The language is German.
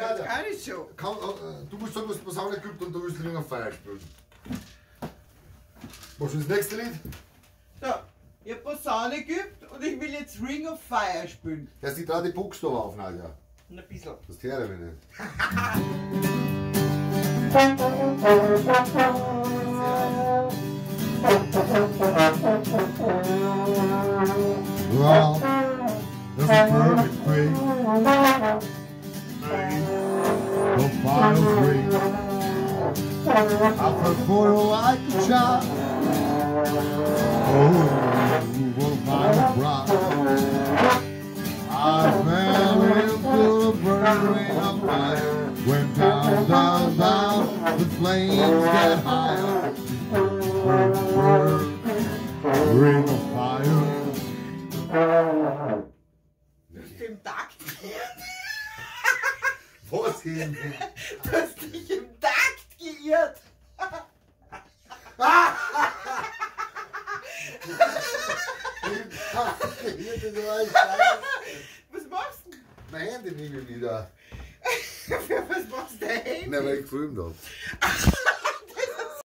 das kann ich schon. Du musst sagen, was die Posaune gibt und du willst Ring auf Feuer spielen. Was ist das nächste Lied? So, ich hab Posaune geübt und ich will jetzt Ring of Fire spielen. Der sieht da die Buchstaben auf, Nadja. Ein bisschen. Das höre ich nicht. Well, that's a perfect way. The fire's ring. I prefer like a child. Oh, what a fine bride. I fell into the burning of fire. Went down, down, down, the flames get higher. Burn, burn, ring of fire. Bist du im Takt geirrt? Was hin? Du hast dich im Takt geirrt! Was machst du? Mein Handy nehme ich wieder. Für was machst du denn? Nein, weil ich gefilmt habe.